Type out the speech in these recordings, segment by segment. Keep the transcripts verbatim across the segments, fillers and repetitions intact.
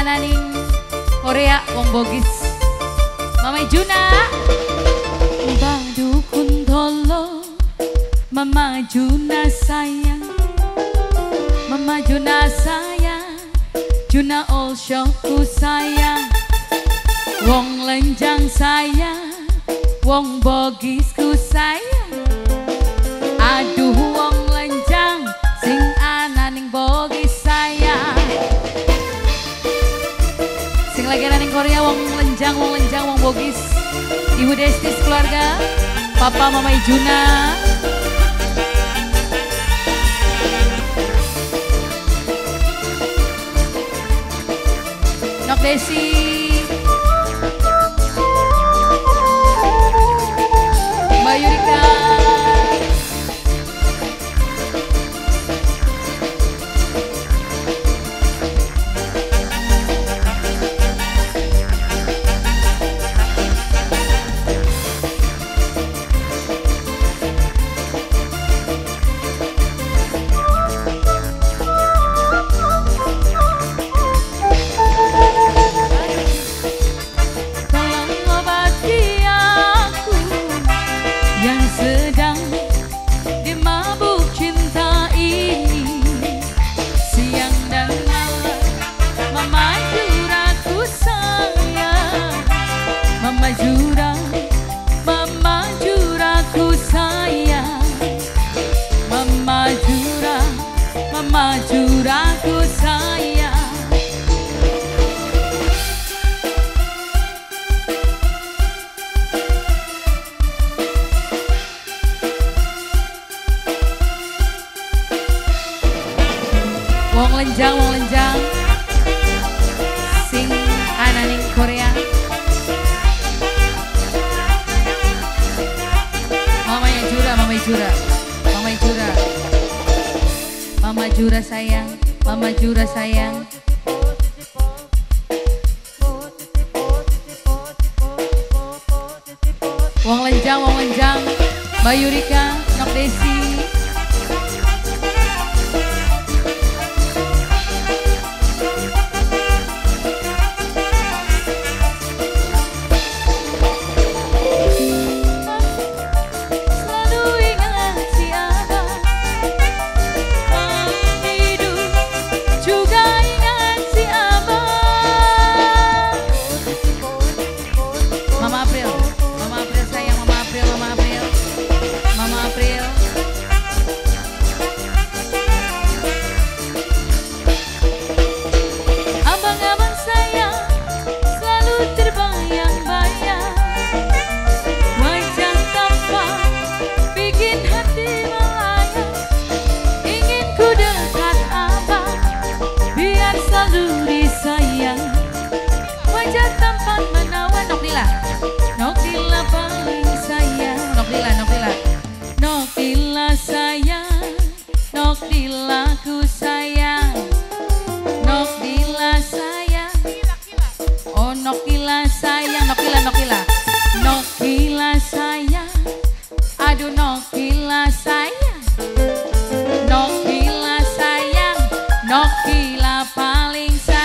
ananing Korea wong Bogis. Mama Juna. Badu kuntolo Mama Juna sayang, Mama Juna sayang, Juna all showku sayang, wong lenjang sayang, wong Bogisku sayang. Aduh wong lenjang sing ananing Bogis sayang. Sing lagi ananing Korea wong lenjang, wong lenjang, wong Bogis. Ibu Desti keluarga, Papa Mama Juna. Nok Desi. Mbak Yurika. Mama juraku sayang. Wong lenjang, wong lenjang sing ananing Korea. Mamanya Jura, mamanya Jura, mamanya Jura. Mama Jura sayang, Mama Jura sayang. Wong lenjang, wong lenjang, Mbak Yurika, Nok Desi. Nokila paling sayang, Nokila, Nokila, Nokila sayang, Nokila ku sayang, Nokila sayang, oh Nokila sayang, Nokila, Nokila, Nokila sayang, aduh Nokila sayang, Nokila sayang, Nokila paling sayang.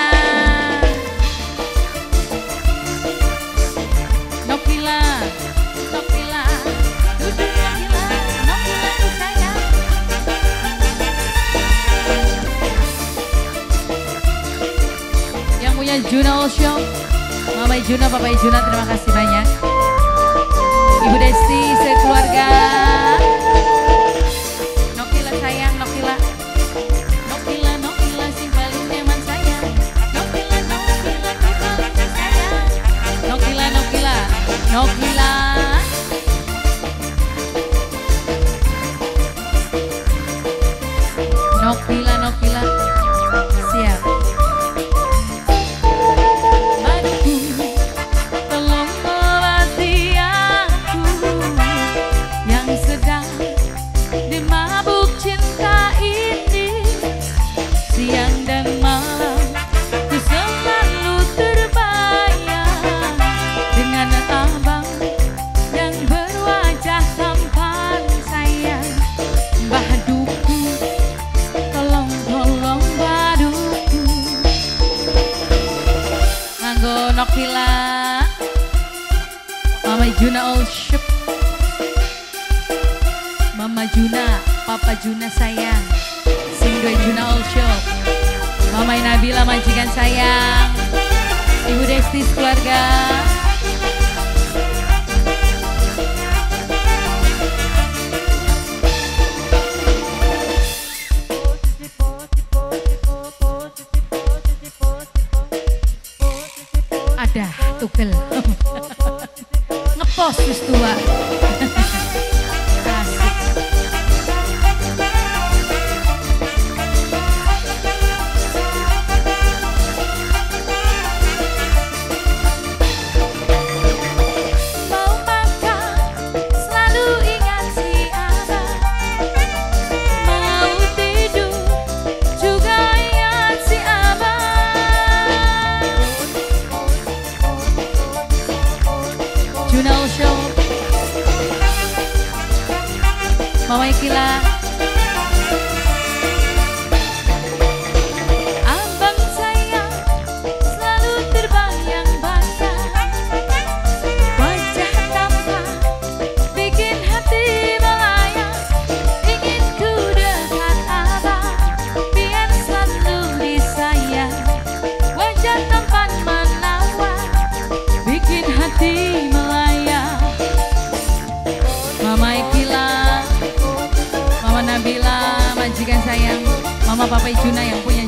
Juna All Show, Mama Juna, Papa Juna, terima kasih banyak. Ibu Desti sekeluarga. Nokila sayang, Nokila, Nokila, Nokila sing paling nyaman sayang. Nokila, Nokila sing paling sayang. Nokila, Nokila, Nokila. Nokila, Nokila, siap. Abang Kanggo Nokila, Mama Juna all ship, Mama Juna, Papa Juna sayang, sing dua Juna all shop, Mama Nabila majikan sayang, Ibu Desti keluarga. Ada tugel ngepost wis tua. Junal Show, Mama Ikila, abang sayang selalu terbayang-bayang, wajah tampan bikin hati melayang, ingin ku dekat abang biar selalu disayang, wajah tampan menawan bikin hati melayang. Mama Ikila, Mama Nabila, majikan sayang, Mama Papa Juna yang punya